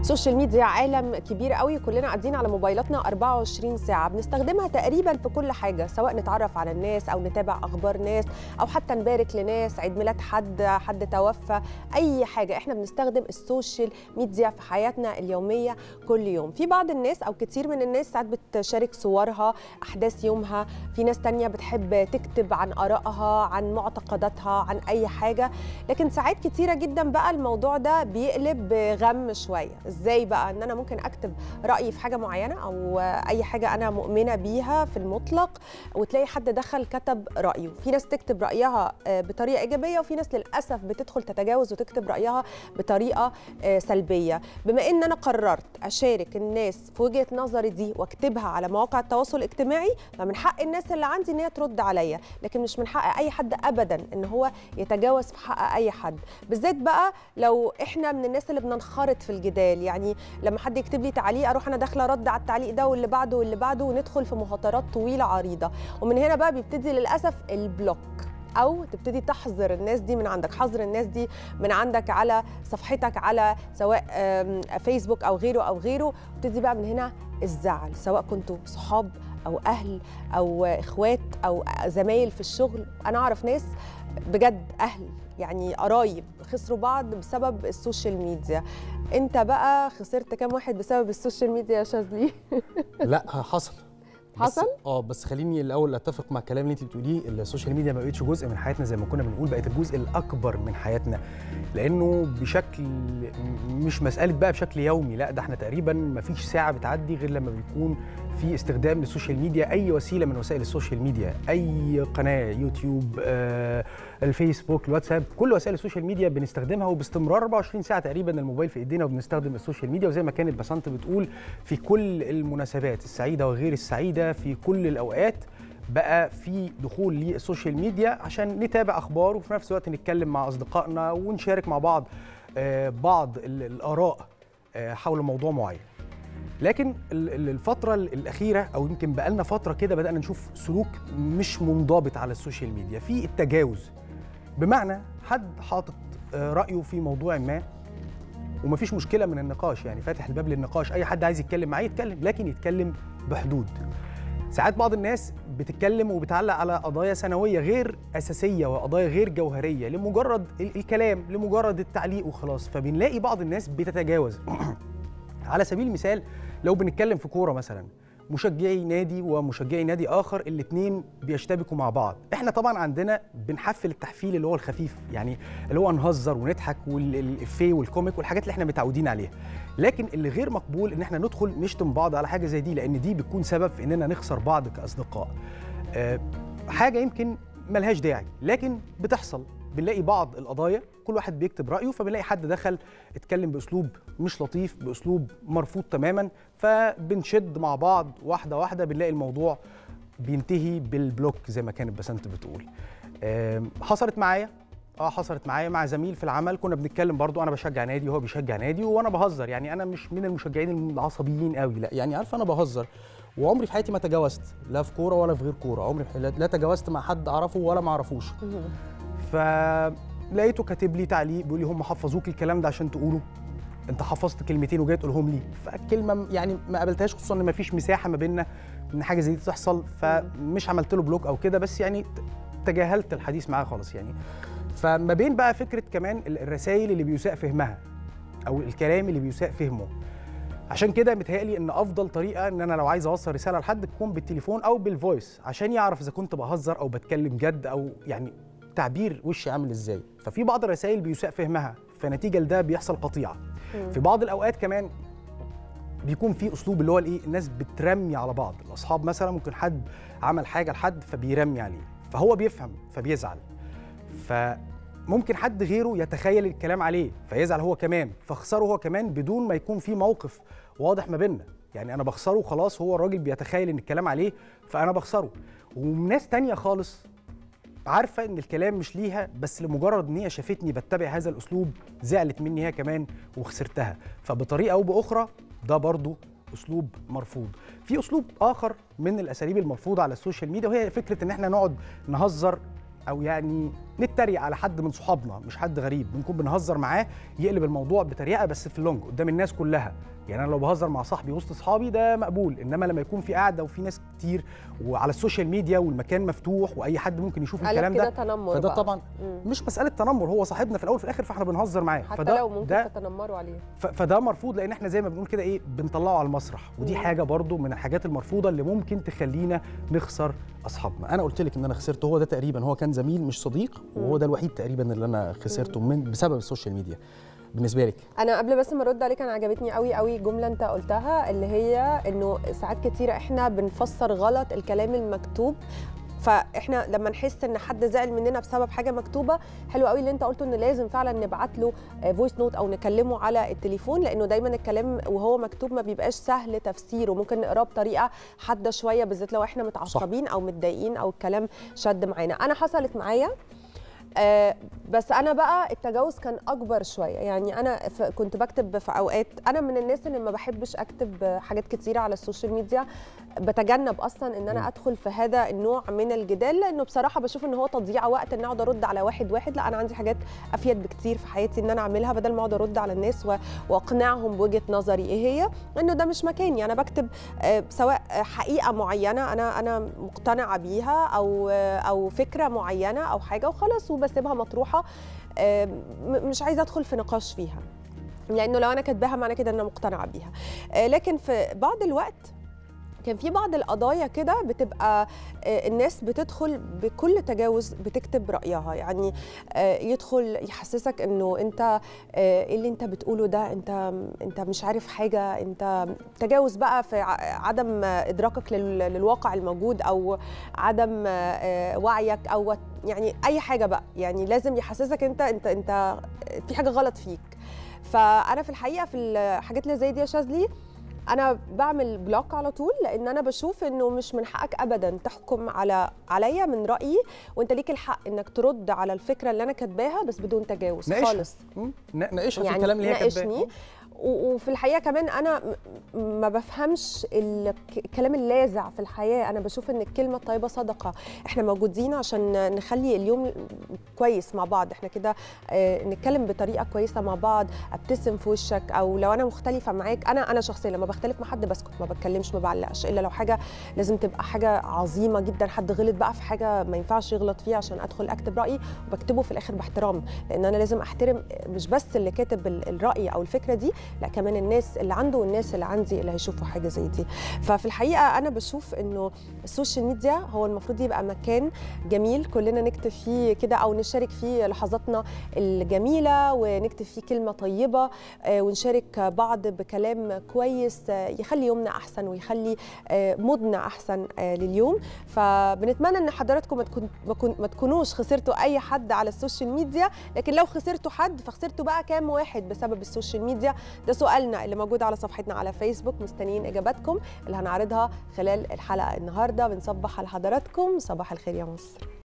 السوشيال ميديا عالم كبير قوي، كلنا قاعدين على موبايلاتنا 24 ساعة بنستخدمها تقريبا في كل حاجة، سواء نتعرف على الناس أو نتابع أخبار ناس أو حتى نبارك لناس، عيد ميلاد حد توفى، أي حاجة احنا بنستخدم السوشيال ميديا في حياتنا اليومية كل يوم. في بعض الناس أو كتير من الناس ساعات بتشارك صورها، أحداث يومها، في ناس تانية بتحب تكتب عن آرائها، عن معتقداتها، عن أي حاجة، لكن ساعات كتيرة جدا بقى الموضوع ده بيقلب بغم شوية. ازاي بقى ان انا ممكن اكتب رايي في حاجه معينه او اي حاجه انا مؤمنه بيها في المطلق، وتلاقي حد دخل كتب رايه، في ناس تكتب رايها بطريقه ايجابيه، وفي ناس للاسف بتدخل تتجاوز وتكتب رايها بطريقه سلبيه. بما ان انا قررت اشارك الناس في وجهه نظري دي واكتبها على مواقع التواصل الاجتماعي، فمن حق الناس اللي عندي ان هي ترد عليا، لكن مش من حق اي حد ابدا ان هو يتجاوز في حق اي حد، بالذات بقى لو احنا من الناس اللي بننخرط في الجدال. يعني لما حد يكتب لي تعليق اروح انا داخله رد على التعليق ده واللي بعده واللي بعده، وندخل في مهاترات طويله عريضه، ومن هنا بقى بيبتدي للاسف البلوك، او تبتدي تحظر الناس دي من عندك، حظر الناس دي من عندك على صفحتك، على سواء فيسبوك او غيره، وتبتدي بقى من هنا الزعل، سواء كنتوا صحاب او اهل او اخوات او زمايل في الشغل. انا اعرف ناس بجد اهل يعني قرايب خسروا بعض بسبب السوشيال ميديا. انت بقى خسرت كام واحد بسبب السوشيال ميديا يا شاذلي؟ لا حصل بس خليني الاول اتفق مع الكلام اللي انت بتقوليه. السوشيال ميديا ما بقتش جزء من حياتنا زي ما كنا بنقول، بقت الجزء الاكبر من حياتنا، لانه بشكل مش مساله بقى بشكل يومي، لا ده احنا تقريبا ما فيش ساعه بتعدي غير لما بيكون في استخدام للسوشيال ميديا، اي وسيله من وسائل السوشيال ميديا، اي قناه يوتيوب، الفيسبوك، الواتساب، كل وسائل السوشيال ميديا بنستخدمها وباستمرار 24 ساعه تقريبا الموبايل في ايدينا وبنستخدم السوشيال ميديا. وزي ما كانت بسنت بتقول، في كل المناسبات السعيده وغير السعيده، في كل الاوقات بقى في دخول للسوشيال ميديا عشان نتابع اخبار، وفي نفس الوقت نتكلم مع اصدقائنا ونشارك مع بعض بعض الاراء حول موضوع معين. لكن الفترة الأخيرة أو يمكن بقالنا فترة كده بدأنا نشوف سلوك مش منضبط على السوشيال ميديا، في التجاوز، بمعنى حد حاطط رأيه في موضوع ما ومفيش مشكلة من النقاش، يعني فاتح الباب للنقاش، أي حد عايز يتكلم معاه يتكلم، لكن يتكلم بحدود. ساعات بعض الناس بتتكلم وبتعلق على قضايا سنوية غير أساسية وقضايا غير جوهرية لمجرد الكلام، لمجرد التعليق وخلاص، فبنلاقي بعض الناس بتتجاوز. على سبيل المثال لو بنتكلم في كورة مثلا، مشجعي نادي ومشجعي نادي آخر، الاتنين بيشتبكوا مع بعض، احنا طبعا عندنا بنحفل التحفيل اللي هو الخفيف، يعني اللي هو نهزر ونضحك والإفيه والكوميك والحاجات اللي احنا متعودين عليها، لكن اللي غير مقبول ان احنا ندخل نشتم بعض على حاجة زي دي، لأن دي بتكون سبب في اننا نخسر بعض كأصدقاء. حاجة يمكن ملهاش داعي لكن بتحصل. بنلاقي بعض القضايا كل واحد بيكتب رأيه، فبنلاقي حد دخل اتكلم بأسلوب مش لطيف، بأسلوب مرفوض تماما، فبنشد مع بعض واحدة واحدة، بنلاقي الموضوع بينتهي بالبلوك زي ما كانت بسنت بتقول. حصلت معايا مع زميل في العمل، كنا بنتكلم برضو، انا بشجع نادي وهو بيشجع نادي وانا بهزر، يعني انا مش من المشجعين العصبيين قوي، لا يعني عارفه انا بهزر، وعمري في حياتي ما تجاوزت لا في كوره ولا في غير كوره، عمري لا تجاوزت مع حد اعرفه ولا ما اعرفوش. فلقيته كاتب لي تعليق بيقول لي هم حفظوك الكلام ده عشان تقوله، انت حفظت كلمتين وجاي تقولهم لي، فالكلمه يعني ما قابلتهاش، خصوصا ان ما فيش مساحه ما بيننا ان حاجه زي دي تحصل، فمش عملت له بلوك او كده، بس يعني تجاهلت الحديث معاه خالص يعني. فما بين بقى فكره كمان الرسائل اللي بيساء فهمها او الكلام اللي بيساء فهمه، عشان كده متهيألي ان افضل طريقه ان انا لو عايز اوصل رساله لحد تكون بالتليفون او بالفويس، عشان يعرف اذا كنت بهزر او بتكلم جد، او يعني تعبير وشي عامل ازاي. ففي بعض الرسائل بيساء فهمها، فنتيجه لده بيحصل قطيعه. في بعض الاوقات كمان بيكون في اسلوب اللي هو الايه، الناس بترمي على بعض، الاصحاب مثلا ممكن حد عمل حاجه لحد فبيرمي عليه، فهو بيفهم فبيزعل، فممكن حد غيره يتخيل الكلام عليه فيزعل هو كمان، فاخسره هو كمان بدون ما يكون في موقف واضح ما بيننا، يعني انا بخسره خلاص، هو الراجل بيتخيل ان الكلام عليه فانا بخسره. وناس تانية خالص عارفه ان الكلام مش ليها، بس لمجرد ان هي شافتني بتبع هذا الاسلوب زعلت مني هي كمان وخسرتها، فبطريقه او باخرى ده برضو اسلوب مرفوض. في اسلوب اخر من الاساليب المرفوضه على السوشيال ميديا، وهي فكره ان احنا نقعد نهزر او يعني نتريق على حد من صحابنا مش حد غريب، بنكون بنهزر معاه يقلب الموضوع بتريقه بس في اللونج قدام الناس كلها. يعني انا لو بهزر مع صاحبي وسط صحابي ده مقبول، انما لما يكون في قاعده وفي ناس كتير وعلى السوشيال ميديا والمكان مفتوح واي حد ممكن يشوف الكلام ده، تنمر فده بقى. طبعا مش مساله تنمر، هو صاحبنا في الاول وفي الاخر فاحنا بنهزر معاه، حتى لو ممكن تتنمروا عليه، فده مرفوض، لان احنا زي ما بنقول كده ايه بنطلعه على المسرح، ودي حاجه برضو من الحاجات المرفوضه اللي ممكن تخلينا نخسر اصحابنا. انا قلت لك ان انا خسرته، هو ده تقريبا، هو كان زميل مش صديق، وهو ده الوحيد تقريبا اللي انا خسرته بسبب السوشيال ميديا. بالنسبه لك؟ انا قبل بس ما ارد عليك، انا عجبتني قوي قوي جمله انت قلتها، اللي هي انه ساعات كتيره احنا بنفسر غلط الكلام المكتوب، فاحنا لما نحس ان حد زعل مننا بسبب حاجه مكتوبه، حلو قوي اللي انت قلته ان لازم فعلا نبعت له فويس نوت او نكلمه على التليفون، لانه دايما الكلام وهو مكتوب ما بيبقاش سهل تفسيره، ممكن نقراه بطريقه حاده شويه، بالذات لو احنا متعصبين او متضايقين او الكلام شد معانا. انا حصلت معايا بس انا بقى التجاوز كان اكبر شويه، يعني انا كنت بكتب في اوقات، انا من الناس اللي ما بحبش اكتب حاجات كتيره على السوشيال ميديا، بتجنب اصلا ان انا ادخل في هذا النوع من الجدال، لانه بصراحه بشوف ان هو تضييع وقت ان اقعد ارد على واحد. لا، انا عندي حاجات افيد بكتير في حياتي ان انا اعملها، بدل ما اقعد ارد على الناس واقنعهم بوجهه نظري ايه هي، انه ده مش مكاني. انا بكتب سواء حقيقه معينه انا مقتنعه بيها او فكره معينه او حاجه وخلاص، وبسيبها مطروحه، مش عايزه ادخل في نقاش فيها، لانه لو انا كاتباها معنى كده ان انا مقتنعه بيها. لكن في بعض الوقت كان في بعض القضايا كده بتبقى الناس بتدخل بكل تجاوز بتكتب رأيها، يعني يدخل يحسسك انه انت ايه اللي انت بتقوله ده، انت مش عارف حاجة، انت تجاوز بقى في عدم ادراكك للواقع الموجود او عدم وعيك او يعني اي حاجة بقى، يعني لازم يحسسك انت في حاجة غلط فيك. فانا في الحقيقة في الحاجات اللي زي دي يا شاذلي أنا بعمل بلوك على طول، لأن أنا بشوف إنه مش من حقك أبداً تحكم عليا من رأيي، وأنت ليك الحق إنك ترد على الفكرة اللي أنا كاتباها بس بدون تجاوز خالص. ناقشها في الكلام اللي هي كاتباه. وفي الحقيقه كمان انا ما بفهمش الكلام اللاذع في الحياه، انا بشوف ان الكلمه الطيبه صدقه، احنا موجودين عشان نخلي اليوم كويس مع بعض، احنا كده نتكلم بطريقه كويسه مع بعض، ابتسم في وشك، او لو انا مختلفه معاك، انا شخصيا لما بختلف مع حد بسكت، ما بتكلمش، ما بعلقش، الا لو حاجه لازم تبقى حاجه عظيمه جدا، حد غلط بقى في حاجه ما ينفعش يغلط فيها عشان ادخل اكتب رايي، وبكتبه في الاخر باحترام، لان انا لازم احترم مش بس اللي كاتب الراي او الفكره دي، لا كمان الناس اللي عنده والناس اللي عندي اللي هيشوفوا حاجه زي دي. ففي الحقيقه انا بشوف انه السوشيال ميديا هو المفروض يبقى مكان جميل كلنا نكتب فيه كده او نشارك فيه لحظاتنا الجميله، ونكتب فيه كلمه طيبه، ونشارك بعض بكلام كويس يخلي يومنا احسن ويخلي مودنا احسن لليوم. فبنتمنى ان حضراتكم ما تكونوش خسرتوا اي حد على السوشيال ميديا، لكن لو خسرتوا حد فخسرتوا بقى كام واحد بسبب السوشيال ميديا؟ ده سؤالنا اللي موجود على صفحتنا على فيسبوك، مستنيين اجاباتكم اللي هنعرضها خلال الحلقه النهارده. بنصبح على حضراتكم، صباح الخير يا مصر.